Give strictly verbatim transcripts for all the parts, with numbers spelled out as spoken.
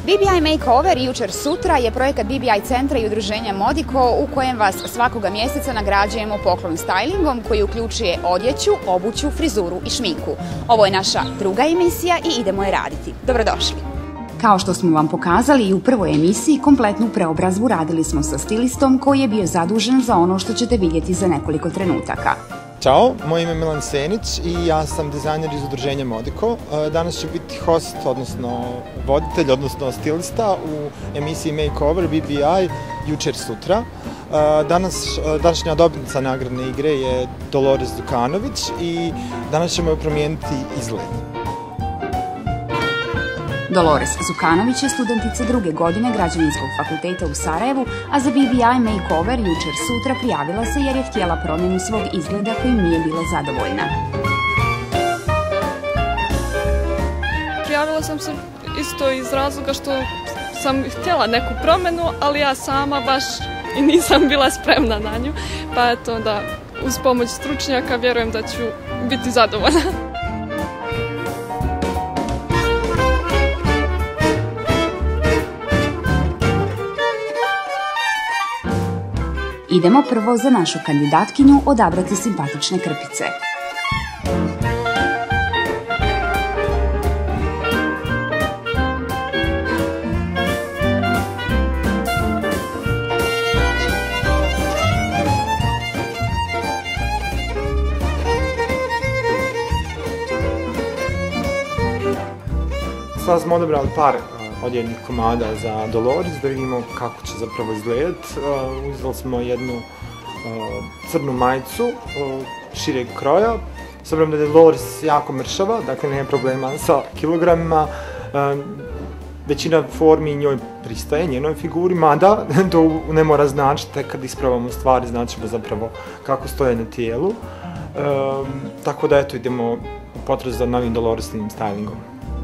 B B I Makeover jučer sutra je projekat B B I centra i udruženja Modiko u kojem vas svakoga mjeseca nagrađujemo poklon stylingom koji uključuje odjeću, obuću, frizuru i šminku. Ovo je naša druga emisija i idemo je raditi. Dobrodošli! Kao što smo vam pokazali i u prvoj emisiji, kompletnu preobrazbu radili smo sa stilistom koji je bio zadužen za ono što ćete vidjeti za nekoliko trenutaka. Ćao, moje ime je Milan Senić i ja sam dizajner iz udruženja Modiko. Danas ću biti host, odnosno voditelj, odnosno stilista u emisiji Makeover B B I jučer sutra. Danas, današnja dobitnica nagradne igre je Dolores Zukanović i danas ćemo joj promijeniti izgled. Dolores Zukanović je studentica druge godine Građevinskog fakulteta u Sarajevu, a za B B I Makeover jučer sutra prijavila se jer je htjela promjenu svog izgleda kojim nije bila zadovoljna. Prijavila sam se isto iz razloga što sam htjela neku promjenu, ali ja sama baš i nisam bila spremna na nju, pa eto da uz pomoć stručnjaka vjerujem da ću biti zadovoljna. Idemo prvo za našu kandidatkinju odabrati simpatične krpice. Sada smo odabrali par odjevnih komada za Dolores, da vidimo kako će zapravo izgledati. Uzeli smo jednu crnu majicu šireg kroja. S obzirom da je Dolores jako mršava, dakle nema problema sa kilogramima. Većina formi njoj pristaje, njenoj figuri, mada to ne mora značiti, kad ispravamo stvari značimo zapravo kako stoje na tijelu. Tako da eto idemo u potrazi za novim Doloresnim stylingom.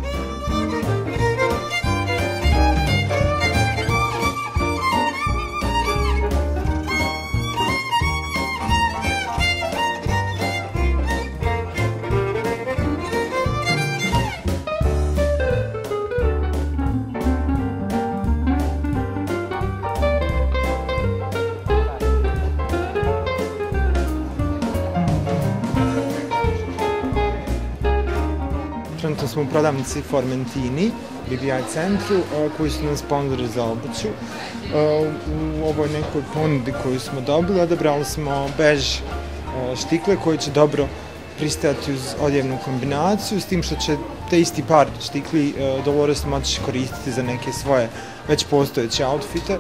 Trenutno smo u prodavnici Formentini, B B I centru, koji su nam sponzori za obuću. U ovoj nekoj ponudi koju smo dobili odabrali smo bež štikle koji će dobro pristajati uz odjevnu kombinaciju, s tim što će te isti par štikli Dolores moći koristiti za neke svoje već postojeće outfite.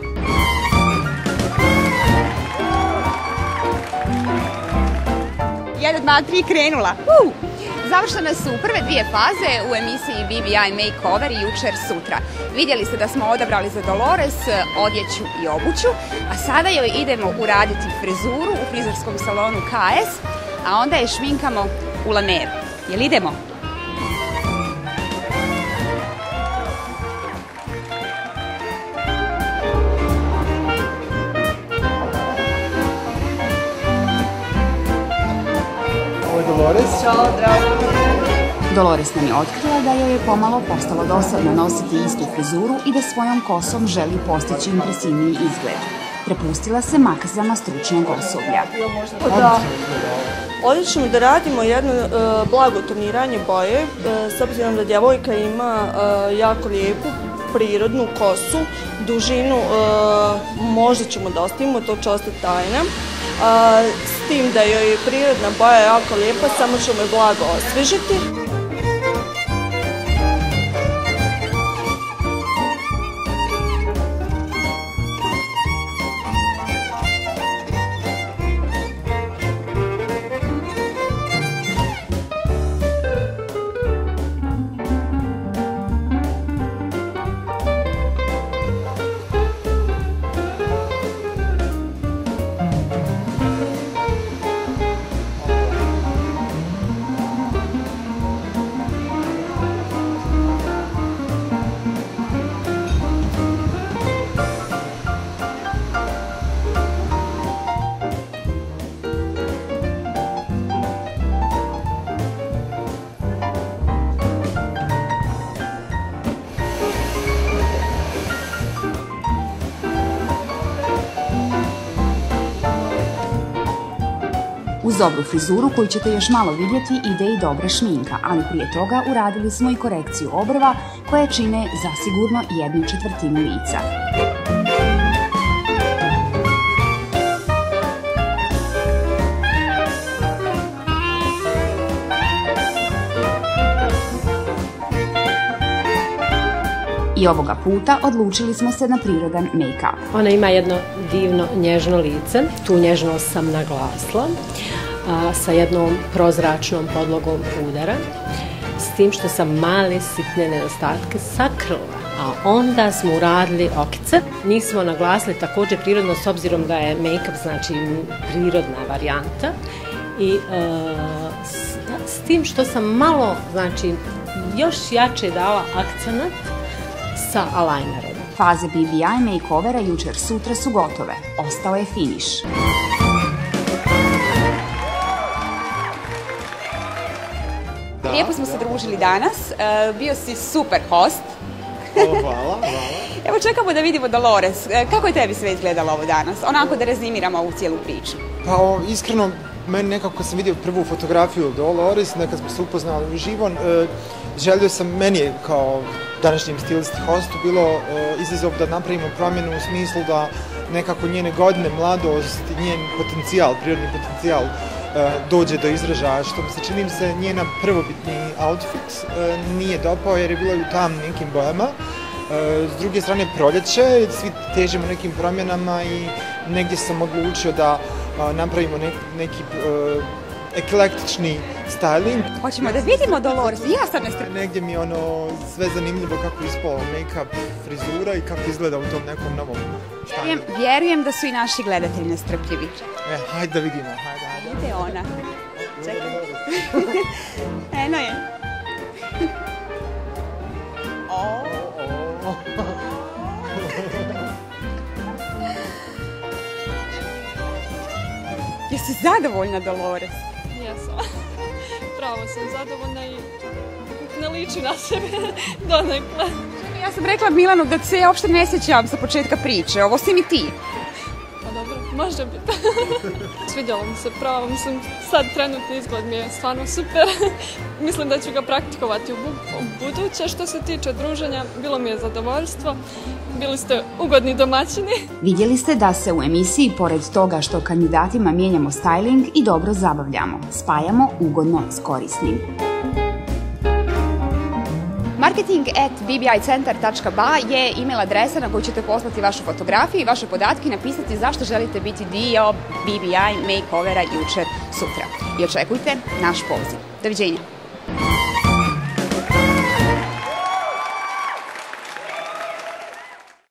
Jedan, dva, tri, krenula! Uh! Završene su prve dvije faze u emisiji B B I Makeover jučer sutra. Vidjeli ste da smo odabrali za Dolores odjeću i obuću, a sada joj idemo uraditi frizuru u frizerskom salonu K S, a onda je šminkamo u laneru. Jel idemo? Dolores. Ćao, drago. Dolores nam je otkrila da joj je pomalo postalo dosadno nositi istu frizuru i da svojom kosom želi postići impresivniji izgled. Prepustila se makazama stručnog osoblja. Da. Ovdje ćemo da radimo jedno uh, blago toniranje boje, uh, s obzirom da djevojka ima uh, jako lijepu prirodnu kosu, dužinu uh, možda ćemo da ostavimo, to će ostati tajna. Uh, s tim da joj je prirodna boja jako lijepa, samo ćemo je blago osvježiti. dobru frizuru koju ćete još malo vidjeti ide i dobra šminka, ali prije toga uradili smo i korekciju obrva koje čine zasigurno jednu četvrtinu lica. I ovoga puta odlučili smo se na prirodan make-up. Ona ima jedno divno nježno lice, tu nježnost sam naglasila, a, sa jednom prozračnom podlogom pudara, s tim što sam male sitne nedostatke sakrila, a onda smo uradili okice. Nismo naglasili također prirodno s obzirom da je make-up znači prirodna varijanta i a, s, s tim što sam malo znači još jače dala akcenat sa eyelinerom. Faze B B I makeovera jučer sutra su gotove. Ostao je finiš. Da, Lijepo smo da. se družili danas. Uh, bio si super host. O, hvala, hvala. Evo čekamo da vidimo Dolores. Kako je tebi sve izgledalo ovo danas? Onako da rezimiramo ovu cijelu priču. Pa o, iskreno, meni nekako sam vidio prvu fotografiju Dolores, nekad smo se upoznali uživo. E, želio sam, meni je kao današnjem stilisti hostu bilo e, izazov da napravimo promjenu u smislu da nekako njene godine, mladost, njen potencijal, prirodni potencijal e, dođe do izražaja, što mi se čini se njena prvobitni outfit e, nije dopao jer je bilo u tamnim nekim bojama. E, s druge strane proljeće, svi težimo nekim promjenama i negdje sam odlučio da a, napravimo nek, neki uh, eklektični styling. Hoćemo da vidimo Dolores, ja sam nestrpljiva. Negdje mi je ono sve zanimljivo kako je ispao make-up, frizura i kako izgleda u tom nekom novom stylingu. Vjerujem da su i naši gledatelji nestrpljivi. E, hajde da vidimo, hajde, hajde. Ide ona. Čekaj. Eno je. O. Jesi zadovoljna, Dolores? Jesam. Pravo sam zadovoljna i ne liči na sebe donekle. Ja sam rekla Milanu da se ja uopšte ne sjećam sa početka priče, ovo si mi ti. Pa dobro, može biti. Svidjelo mi se pravo, mislim sad trenutni izgled mi je stvarno super. Mislim da ću ga praktikovati u buduće. Što se tiče druženja, bilo mi je zadovoljstvo. Bili ste ugodni domaćini. Vidjeli ste da se u emisiji, pored toga što kandidatima mijenjamo styling, i dobro zabavljamo. Spajamo ugodno s korisnim. marketing at b b i centar tačka b a je email adresa na koju ćete poslati vašu fotografiju i vaše podatke i napisati zašto želite biti dio B B I makeovera jučer sutra. I očekujte naš poziv. Doviđenja.